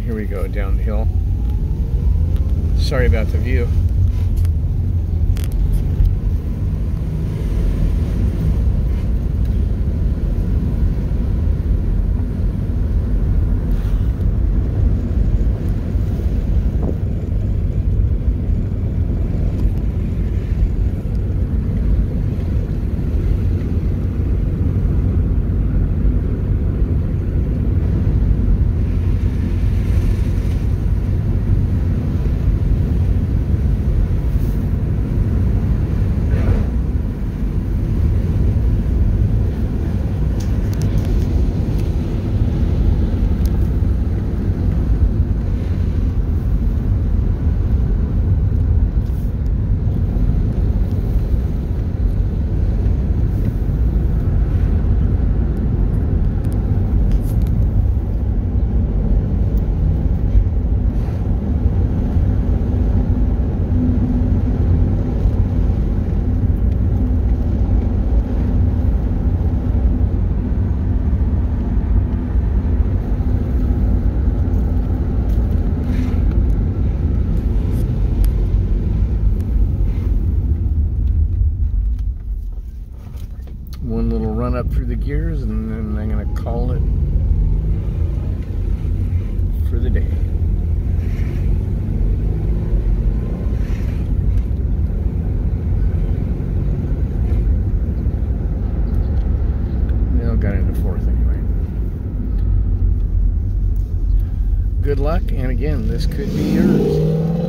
here we go down the hill. Sorry about the view. One little run up through the gears, and then I'm going to call it for the day. Now got into fourth anyway. Good luck, and again, this could be yours.